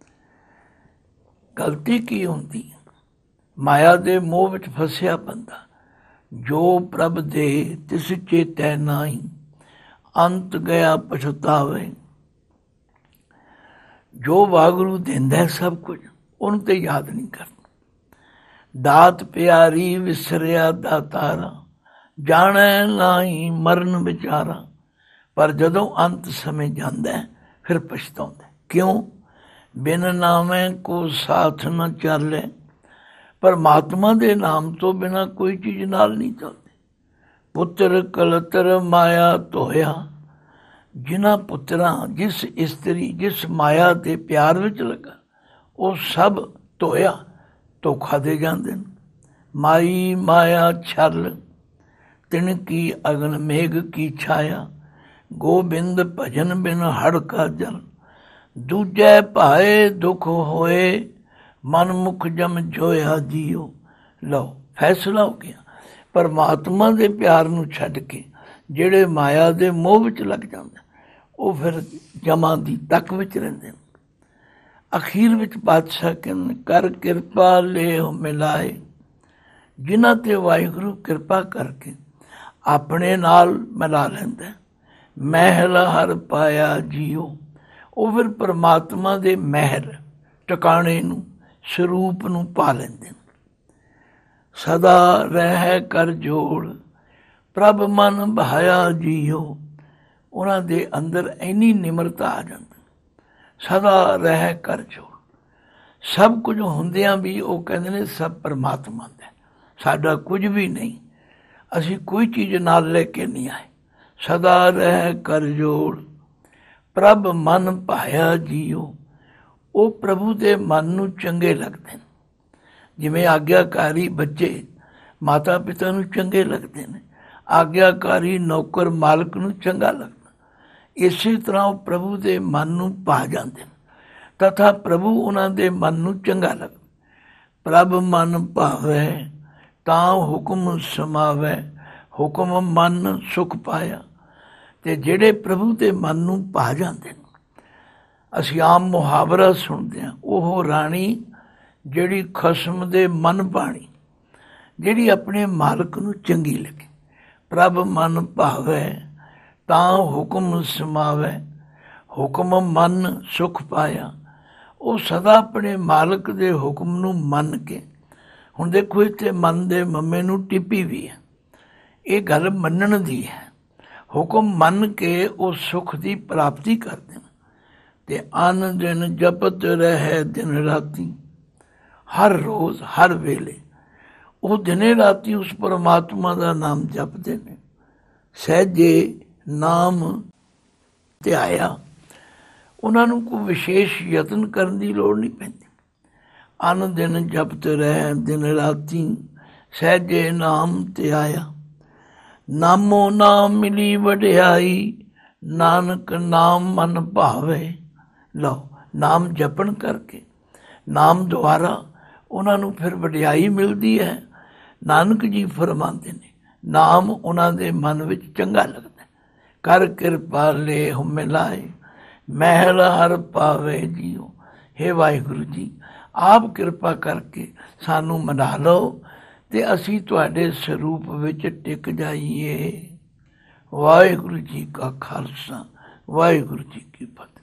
ਗਲਤੀ ਕੀ ਹੁੰਦੀ? ਮਾਇਆ ਦੇ ਮੋਹ ਵਿੱਚ ਫਸਿਆ ਬੰਦਾ। ਜੋ ਪ੍ਰਭ ਦੇ ਤਿਸ ਚੇਤੈ ਨਾਹੀ, ਅੰਤ ਗਿਆ ਪਛਤਾਵੇ। ਜੋ ਵਾਹਿਗੁਰੂ ਦਿੰਦਾ ਸਭ ਕੁਝ, ਉਹਨੂੰ ਤੇ ਯਾਦ ਨਹੀਂ ਕਰਦਾ। ਦਾਤ ਪਿਆਰੀ ਵਿਸਰਿਆ ਦਾਤਾਰਾ, ਜਾਣੈ ਨਾਹੀ ਮਰਨ ਵਿਚਾਰਾ। ਪਰ ਜਦੋਂ ਅੰਤ ਸਮੇਂ ਜਾਂਦਾ ਫਿਰ ਪਛਤਾਉਂਦਾ। ਕਿਉਂ? ਬਿਨ ਨਾਮੇ ਕੋ ਸਾਥ ਨ ਚਾਲੇ, ਪਰਮਾਤਮਾ ਦੇ ਨਾਮ ਤੋਂ ਬਿਨਾਂ ਕੋਈ ਚੀਜ਼ ਨਾਲ ਨਹੀਂ ਚੱਲਦੀ। ਪੁੱਤਰ ਕਲਤਰ ਮਾਇਆ ਧੋਇਆ, ਜਿਨ੍ਹਾਂ ਪੁੱਤਰਾਂ, ਜਿਸ ਇਸਤਰੀ, ਜਿਸ ਮਾਇਆ ਦੇ ਪਿਆਰ ਵਿੱਚ ਲੱਗਾ, ਉਹ ਸਭ ਧੋਇਆ, ਧੋਖਾ ਦੇ ਜਾਂਦੇ ਨੇ। ਮਾਈ ਮਾਇਆ ਛਲ, ਤਿਨ ਕੀ ਅਗਨ ਮੇਘ ਕੀ ਛਾਇਆ, ਗੋਬਿੰਦ ਭਜਨ ਬਿਨ ਹੜ ਕਾ ਜਲ, ਦੂਜੈ ਭਾਏ ਦੁਖ ਹੋਏ, ਮਨ ਮੁਖ ਜਮ ਜੋਇਆ ਜੀਓ। ਲਓ, ਫੈਸਲਾ ਹੋ ਗਿਆ। ਪਰਮਾਤਮਾ ਦੇ ਪਿਆਰ ਨੂੰ ਛੱਡ ਕੇ ਜਿਹੜੇ ਮਾਇਆ ਦੇ ਮੋਹ ਵਿੱਚ ਲੱਗ ਜਾਂਦੇ, ਉਹ ਫਿਰ ਜਮਾਂ ਦੀ ਤੱਕ ਵਿੱਚ ਰਹਿੰਦੇ ਨੇ। ਅਖੀਰ ਵਿੱਚ ਪਾਤਸ਼ਾਹ ਕਹਿੰਦੇ, ਕਰ ਕਿਰਪਾ ਲੇਹੁ ਮਿਲਾਏ, ਜਿਨ੍ਹਾਂ ਤੇ ਵਾਹਿਗੁਰੂ ਕਿਰਪਾ ਕਰਕੇ ਆਪਣੇ ਨਾਲ ਮਿਲਾ ਲੈਂਦਾ। ਮਹਿਲ ਹਰ ਪਾਇਆ ਜੀਓ, ਉਹ ਫਿਰ ਪਰਮਾਤਮਾ ਦੇ ਮਹਿਲ, ਟਿਕਾਣੇ ਨੂੰ, ਸਰੂਪ ਨੂੰ ਪਾ ਲੈਂਦੇ ਨੇ। ਸਦਾ ਰਹਿ ਕਰ ਜੋੜ, ਪ੍ਰਭ ਮਨ ਭਾਇਆ ਜੀਓ, ਉਹਨਾਂ ਦੇ ਅੰਦਰ ਇੰਨੀ ਨਿਮਰਤਾ ਆ ਜਾਂਦੀ। ਸਦਾ ਰਹਿ ਕਰ ਜੋੜ, ਸਭ ਕੁਝ ਹੁੰਦਿਆਂ ਵੀ ਉਹ ਕਹਿੰਦੇ ਨੇ ਸਭ ਪਰਮਾਤਮਾ ਦਾ, ਸਾਡਾ ਕੁਝ ਵੀ ਨਹੀਂ, ਅਸੀਂ ਕੋਈ ਚੀਜ਼ ਨਾਲ ਲੈ ਕੇ ਨਹੀਂ ਆਏ। ਸਦਾ ਰਹਿ ਕਰ ਜੋੜ, ਪ੍ਰਭ ਮਨ ਭਾਇਆ ਜੀਓ, ਉਹ ਪ੍ਰਭੂ ਦੇ ਮਨ ਨੂੰ ਚੰਗੇ ਲੱਗਦੇ ਨੇ। ਜਿਵੇਂ ਆਗਿਆਕਾਰੀ ਬੱਚੇ ਮਾਤਾ ਪਿਤਾ ਨੂੰ ਚੰਗੇ ਲੱਗਦੇ ਨੇ, ਆਗਿਆਕਾਰੀ ਨੌਕਰ ਮਾਲਕ ਨੂੰ ਚੰਗਾ ਲੱਗਦਾ, ਇਸੇ ਤਰ੍ਹਾਂ ਉਹ ਪ੍ਰਭੂ ਦੇ ਮਨ ਨੂੰ ਭਾ ਜਾਂਦੇ ਨੇ, ਤਥਾ ਪ੍ਰਭੂ ਉਹਨਾਂ ਦੇ ਮਨ ਨੂੰ ਚੰਗਾ ਲੱਗਦਾ। ਪ੍ਰਭ ਮਨ ਭਾਵੈ ਤਾਂ ਹੁਕਮ ਸਮਾਵੈ, ਹੁਕਮ ਮਨ ਸੁਖ ਪਾਇਆ। ਤੇ ਜਿਹੜੇ ਪ੍ਰਭੂ ਦੇ ਮਨ ਨੂੰ ਭਾ ਜਾਂਦੇ ਨੇ, ਅਸੀਂ ਆਮ ਮੁਹਾਵਰਾ ਸੁਣਦੇ ਹਾਂ, ਉਹ ਰਾਣੀ ਜਿਹੜੀ ਖਸਮ ਦੇ ਮਨ ਬਾਣੀ, ਜਿਹੜੀ ਆਪਣੇ ਮਾਲਕ ਨੂੰ ਚੰਗੀ ਲੱਗੇ। ਪ੍ਰਭ ਮਨ ਭਾਵੈ ਤਾਂ ਹੁਕਮ ਸਮਾਵੈ, ਹੁਕਮ ਮਨ ਸੁਖ ਪਾਇਆ। ਉਹ ਸਦਾ ਆਪਣੇ ਮਾਲਕ ਦੇ ਹੁਕਮ ਨੂੰ ਮੰਨ ਕੇ, ਹੁਣ ਦੇਖੋ ਇੱਥੇ ਮਨ ਦੇ ਮੰਮੇ ਨੂੰ ਟਿੱਪੀ ਵੀ ਹੈ, ਇਹ ਗੱਲ ਮੰਨਣ ਦੀ ਹੈ। ਹੁਕਮ ਮੰਨ ਕੇ ਉਹ ਸੁਖ ਦੀ ਪ੍ਰਾਪਤੀ ਕਰਦੇ ਨੇ। ਤੇ ਅਨ ਦਿਨ ਜਪਤ ਰਹੇ ਦਿਨ ਰਾਤੀ, ਹਰ ਰੋਜ਼ ਹਰ ਵੇਲੇ ਉਹ ਦਿਨੇ ਰਾਤੀ ਉਸ ਪਰਮਾਤਮਾ ਦਾ ਨਾਮ ਜਪਦੇ ਨੇ। ਸਹਿਜੇ ਨਾਮ ਧਿਆਇਆ, ਉਹਨਾਂ ਨੂੰ ਕੋਈ ਵਿਸ਼ੇਸ਼ ਯਤਨ ਕਰਨ ਦੀ ਲੋੜ ਨਹੀਂ ਪੈਂਦੀ। ਅਨ ਦਿਨ ਜਪਤ ਰਹੇ ਦਿਨ ਰਾਤੀ, ਸਹਿਜੇ ਨਾਮ ਧਿਆਇਆ। ਨਾਮੋ ਨਾਮ ਮਿਲੀ ਵਡਿਆਈ, ਨਾਨਕ ਨਾਮ ਮਨ ਭਾਵੇ। ਲਓ, ਨਾਮ ਜਪਣ ਕਰਕੇ, ਨਾਮ ਦੁਆਰਾ ਉਹਨਾਂ ਨੂੰ ਫਿਰ ਵਡਿਆਈ ਮਿਲਦੀ ਹੈ। ਨਾਨਕ ਜੀ ਫਰਮਾਉਂਦੇ ਨੇ, ਨਾਮ ਉਹਨਾਂ ਦੇ ਮਨ ਵਿੱਚ ਚੰਗਾ ਲੱਗਦਾ। ਕਰ ਕਿਰਪਾ ਲੇਹੁ ਮਿਲਾਏ, ਮਹਿਲ ਹਰ ਪਾਵੇ ਜੀਓ। ਹੇ ਵਾਹਿਗੁਰੂ ਜੀ, ਆਪ ਕਿਰਪਾ ਕਰਕੇ ਸਾਨੂੰ ਮਨਾ ਲਓ ਤੇ ਅਸੀਂ ਤੁਹਾਡੇ ਸਰੂਪ ਵਿੱਚ ਟਿਕ ਜਾਈਏ। ਵਾਹਿਗੁਰੂ ਜੀ ਕਾ ਖਾਲਸਾ, ਵਾਹਿਗੁਰੂ ਜੀ ਕੀ ਫਤਿਹ।